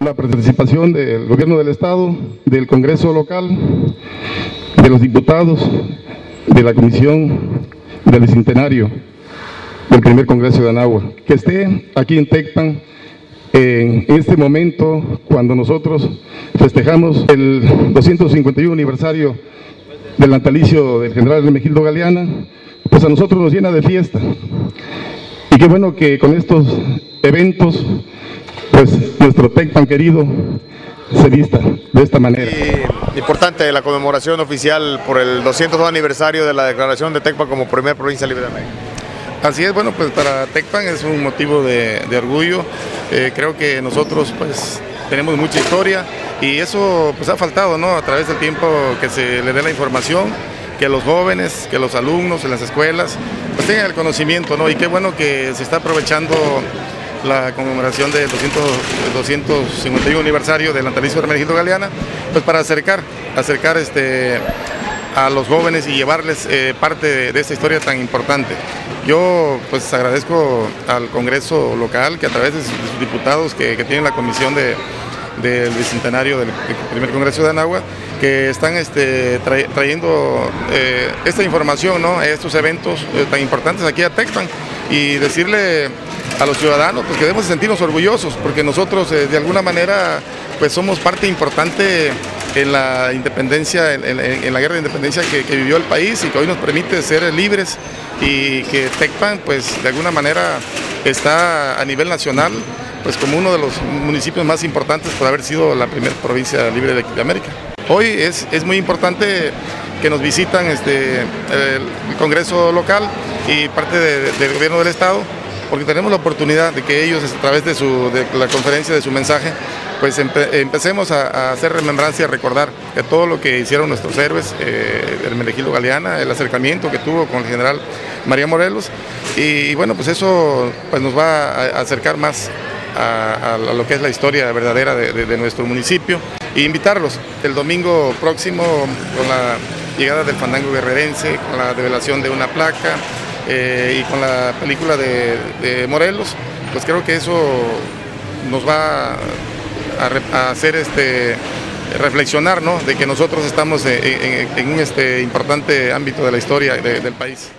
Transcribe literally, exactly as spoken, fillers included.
la participación del Gobierno del Estado, del Congreso local, de los diputados, de la Comisión del Bicentenario del primer Congreso de Anáhuac, que esté aquí en Tecpan en este momento cuando nosotros festejamos el doscientos cincuenta y uno aniversario del natalicio del general Hermenegildo Galeana. Pues a nosotros nos llena de fiesta, y qué bueno que con estos eventos pues nuestro Tecpan querido se vista de esta manera. Y importante la conmemoración oficial por el doscientos dos aniversario de la declaración de Tecpan como primera provincia libre de América. Así es, bueno, pues para Tecpan es un motivo de, de orgullo. Eh, creo que nosotros pues tenemos mucha historia y eso pues ha faltado, ¿no? A través del tiempo que se le dé la información, que los jóvenes, que los alumnos en las escuelas pues tengan el conocimiento, ¿no? Y qué bueno que se está aprovechando la conmemoración del doscientos cincuenta y uno aniversario del natalicio de Hermenegildo Galeana, pues para acercar, acercar este, a los jóvenes y llevarles eh, parte de, de esta historia tan importante. Yo pues agradezco al Congreso local que a través de sus, de sus diputados que, que tienen la comisión de, del Bicentenario del, del primer Congreso de Anáhuac, que están este, tra, trayendo eh, esta información, ¿no? Estos eventos eh, tan importantes aquí a Tecpan, y decirle a los ciudadanos pues que debemos sentirnos orgullosos porque nosotros eh, de alguna manera pues somos parte importante en la independencia, en, en, en la guerra de independencia que, que vivió el país y que hoy nos permite ser libres, y que Tecpan pues de alguna manera está a nivel nacional pues como uno de los municipios más importantes por haber sido la primera provincia libre de, de América. Hoy es, es muy importante que nos visitan este, el Congreso local y parte de, de, del Gobierno del Estado, porque tenemos la oportunidad de que ellos, a través de, su, de la conferencia, de su mensaje, pues empe, empecemos a, a hacer remembrancia y a recordar que todo lo que hicieron nuestros héroes, eh, Hermenegildo Galeana, el acercamiento que tuvo con el general María Morelos, y, y bueno, pues eso pues nos va a acercar más a, a lo que es la historia verdadera de, de, de nuestro municipio, e invitarlos el domingo próximo con la llegada del fandango guerrerense, con la develación de una placa, Eh, y con la película de, de Morelos, pues creo que eso nos va a, a hacer este, reflexionar, ¿no? De que nosotros estamos en, en, en un este, importante ámbito de la historia de, del país.